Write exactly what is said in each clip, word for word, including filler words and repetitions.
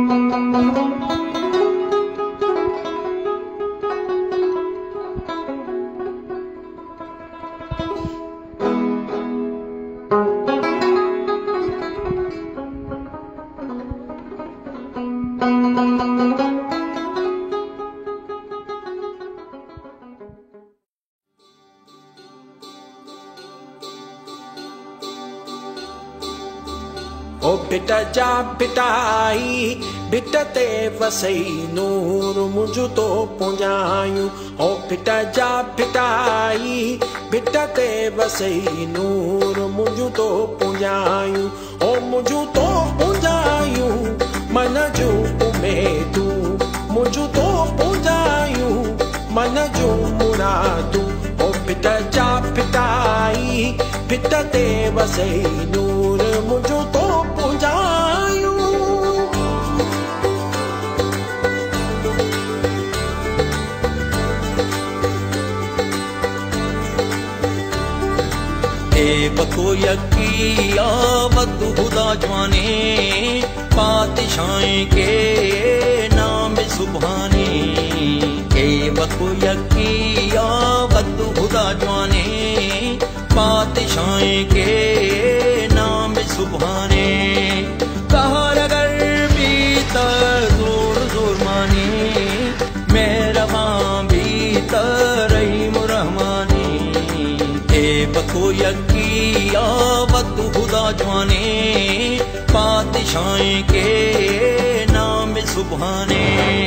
ओ बेटा जा बेटाई बेटा ते वसई नूर मुझो तो पुंजायूं। ओ बेटा जा बेटाई बेटा ते वसई नूर मुझो तो पुंजायूं। ओ मुझो तो पुंजायूं मन जो उमेदू मुझो तो पुंजायूं मन जो मुरादू। ओ बेटा जा बेटाई बेटा ते वसई नूर मुझो तो पुंजायूं। ए बको यकिया वद खुदा जवाने पातशाही के नाम सुभाने। ए बको यकिया वद खुदा जवाने पातशाही के नाम सुभाने। कहर अगर भीतर जोर जोर माने मेरा भीतर रहीम रहमानी। ए बको यकिया वद खुदा जवाने पातशाही के नाम सुभाने।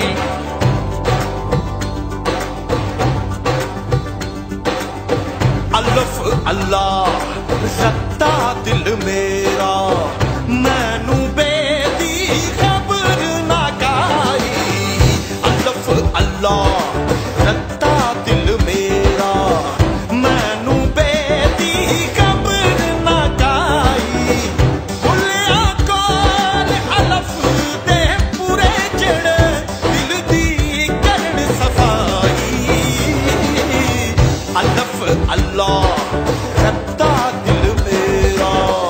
अल्लाह अल्लाह रत्ता दिल मेरा मैनू बेदी खबर ना गाई। अल्लाह अल्लाह रत्ता दिल मेरा मैनू बेदी खबर ना गाई। भुलिया कौन अलफ दे पूरे जड़ दिल दी करन सफाई। अल्लाह अल्लाह रत्ता दिल मेरा।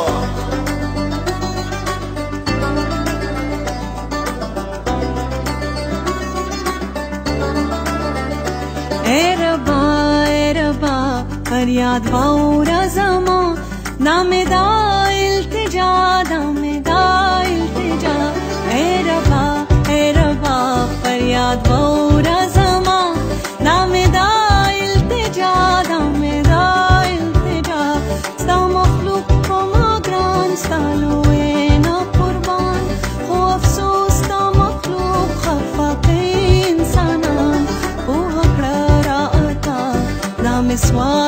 ए रबा ए रबा फरियाद वाउरा ज़मा नामेदा इल्तिजा नामेदा इल्तिजा। ए रबा ए रबा फरियाद वाउरा ज़मा नामेदा इल्तिजा नामेदा इल्तिजा। sta मखलूक को माग्रान सालोए ना कुर्बान खो अफसोस sta मखलूक खफा के इंसानान ओ हकड़ा राता नाम स्वा